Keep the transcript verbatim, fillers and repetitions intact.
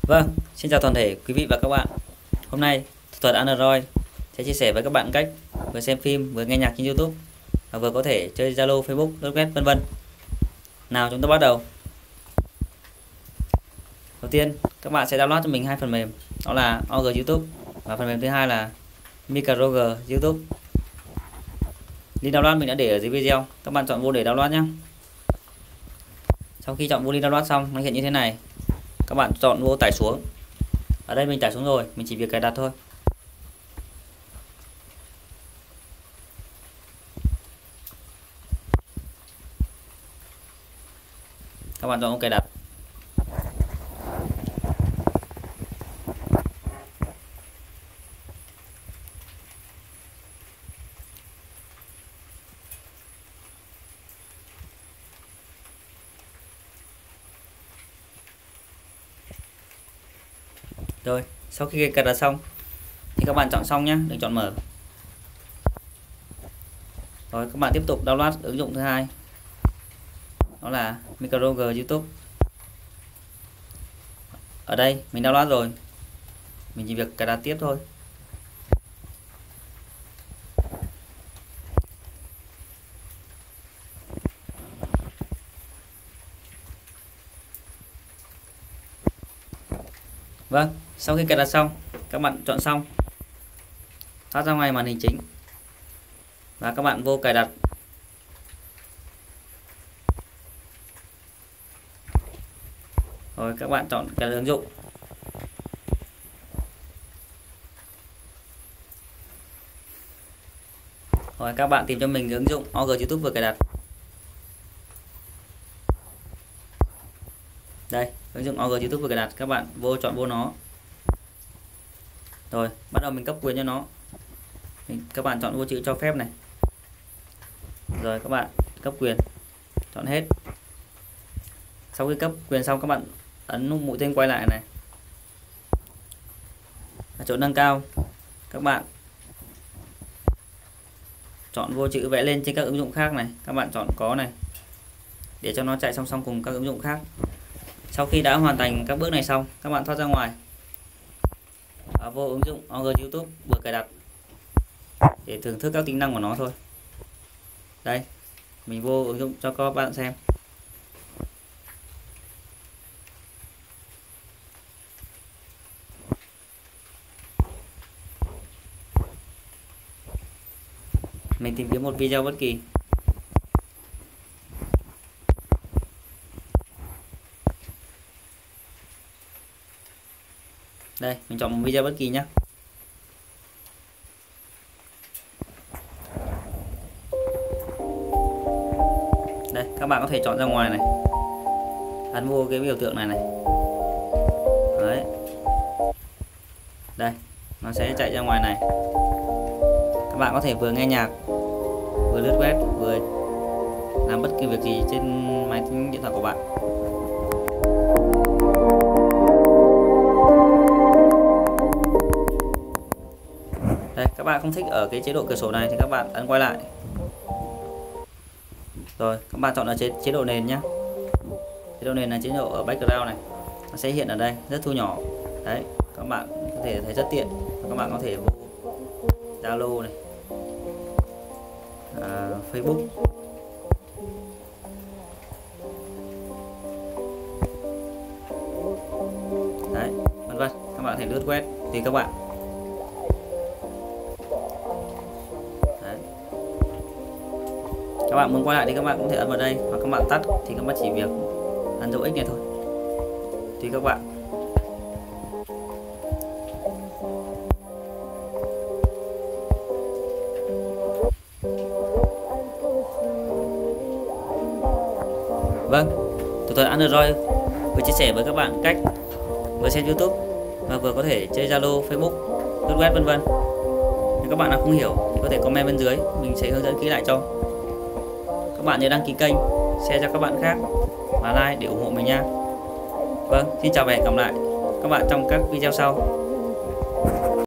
Vâng, xin chào toàn thể quý vị và các bạn. Hôm nay Thủ thuật Android sẽ chia sẻ với các bạn cách vừa xem phim, vừa nghe nhạc trên YouTube và vừa có thể chơi Zalo, Facebook, lướt web vân vân. Nào chúng ta bắt đầu. Đầu tiên, các bạn sẽ download cho mình hai phần mềm, đó là o giê YouTube và phần mềm thứ hai là Microger YouTube. Link download mình đã để ở dưới video, các bạn chọn vô để download nhé. Sau khi chọn vô link download xong, nó hiện như thế này. Các bạn chọn vô tải xuống. Ở đây mình tải xuống rồi, mình chỉ việc cài đặt thôi. Các bạn chọn vô cài đặt. Rồi, sau khi cài đặt xong thì các bạn chọn xong nhé, đừng chọn mở. Rồi các bạn tiếp tục download ứng dụng thứ hai, đó là Microger YouTube. Ở đây mình download rồi, mình chỉ việc cài đặt tiếp thôi. Vâng, sau khi cài đặt xong, các bạn chọn xong, thoát ra ngoài màn hình chính và các bạn vô cài đặt. Rồi các bạn chọn cài đặt ứng dụng. Rồi các bạn tìm cho mình ứng dụng o giê YouTube vừa cài đặt. Đây, ứng dụng o giê YouTube vừa cài đặt, các bạn vô chọn vô nó. Rồi, bắt đầu mình cấp quyền cho nó. Mình, các bạn chọn vô chữ cho phép này. Rồi các bạn cấp quyền, chọn hết. Sau khi cấp quyền xong, các bạn ấn nút mũi tên quay lại này. Ở chỗ nâng cao, các bạn chọn vô chữ vẽ lên trên các ứng dụng khác này. Các bạn chọn có này, để cho nó chạy song song cùng các ứng dụng khác. Sau khi đã hoàn thành các bước này xong, các bạn thoát ra ngoài và vô ứng dụng o giê YouTube vừa cài đặt để thưởng thức các tính năng của nó thôi. Đây, mình vô ứng dụng cho các bạn xem. Mình tìm kiếm một video bất kỳ. Đây, mình chọn một video bất kỳ nhé. Đây, các bạn có thể chọn ra ngoài này. Ấn vô cái biểu tượng này này. Đấy. Đây, nó sẽ chạy ra ngoài này. Các bạn có thể vừa nghe nhạc, vừa lướt web, vừa làm bất kỳ việc gì trên máy tính điện thoại của bạn. Đây, các bạn không thích ở cái chế độ cửa sổ này thì các bạn ấn quay lại. Rồi, các bạn chọn ở chế, chế độ nền nhé. Chế độ nền là chế độ ở background này. Nó sẽ hiện ở đây, rất thu nhỏ. Đấy, các bạn có thể thấy rất tiện. Các bạn có thể vô Zalo này, à, Facebook. Đấy, vân vân. Các bạn có thể lướt web tùy các bạn. Đấy. Các bạn muốn quay lại thì các bạn cũng thể ấn vào đây, hoặc các bạn tắt thì các bạn chỉ việc ấn dấu X này thôi. Tùy các bạn. Vâng, Thủ thuật Android vừa chia sẻ với các bạn cách vừa xem YouTube và vừa có thể chơi Zalo, Facebook, lướt web vân vân. Nếu các bạn nào không hiểu thì có thể comment bên dưới, mình sẽ hướng dẫn kỹ lại cho. Các bạn nhớ đăng ký kênh, share cho các bạn khác và like để ủng hộ mình nha. Vâng, xin chào và hẹn gặp lại các bạn trong các video sau.